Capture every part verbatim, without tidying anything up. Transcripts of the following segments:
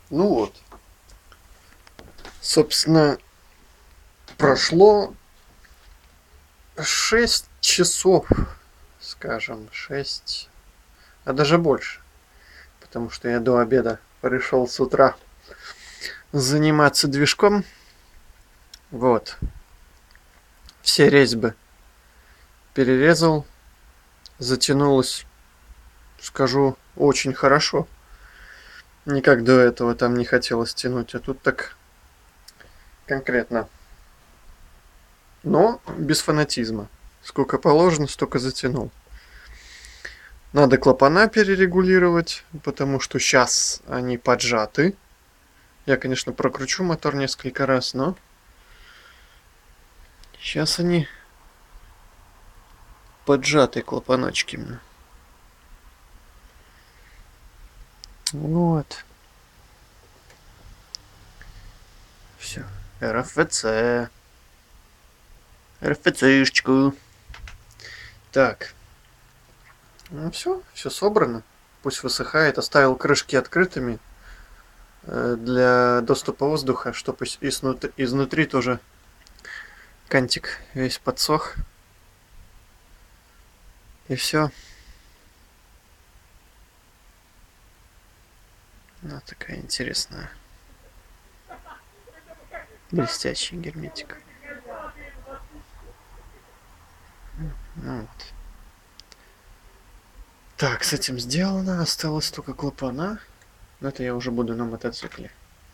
Ну вот, собственно, прошло шесть часов, скажем, шесть, а даже больше, потому что я до обеда пришел с утра заниматься движком. Вот, все резьбы перерезал, затянулось, скажу, очень хорошо. Никак до этого там не хотелось тянуть, а тут так конкретно. Но без фанатизма. Сколько положено, столько затянул. Надо клапана перерегулировать, потому что сейчас они поджаты. Я, конечно, прокручу мотор несколько раз, но сейчас они поджатые клапаночки. Вот. Все. РФЦ. РФЦшечку. Так. Ну все, все собрано. Пусть высыхает. Оставил крышки открытыми э, для доступа воздуха, чтобы изнутри, изнутри тоже кантик весь подсох. И все. Ну, такая интересная. Блестящий герметик. Ну вот. Так, с этим сделано. Осталось только клапана. Но это я уже буду на мотоцикле.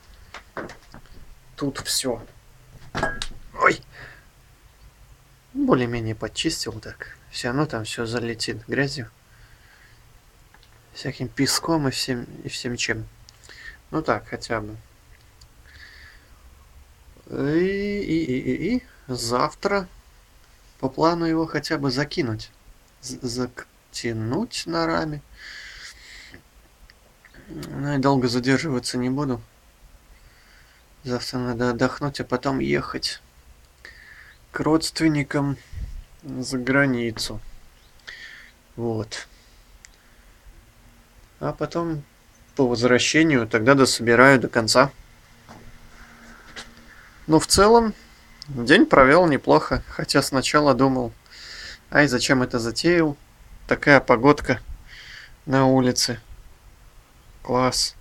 Тут все. Ой! Более-менее подчистил так. Все равно там все залетит грязью. Всяким песком и всем, и всем чем. Ну так, хотя бы. И, и, и, и, и завтра по плану его хотя бы закинуть. Затянуть на раме. Ну и долго задерживаться не буду. Завтра надо отдохнуть, а потом ехать к родственникам за границу. Вот. А потом по возвращению тогда дособираю до конца. Но в целом день провел неплохо, хотя сначала думал, ай, зачем это затеял? Такая погодка на улице. Класс.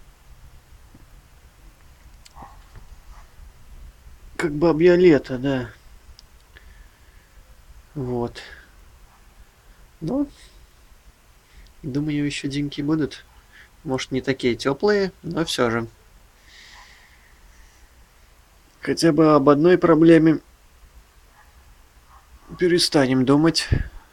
Как бабье лето, да. Вот. Ну, думаю, еще деньки будут. Может, не такие теплые, но все же. Хотя бы об одной проблеме перестанем думать.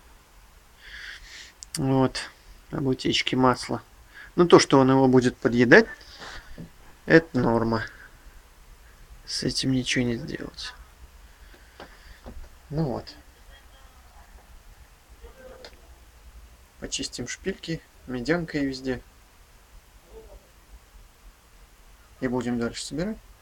Вот. Об утечке масла. Ну, то, что он его будет подъедать, это норма. С этим ничего не сделать. Ну вот. Почистим шпильки медянкой везде. И будем дальше собирать.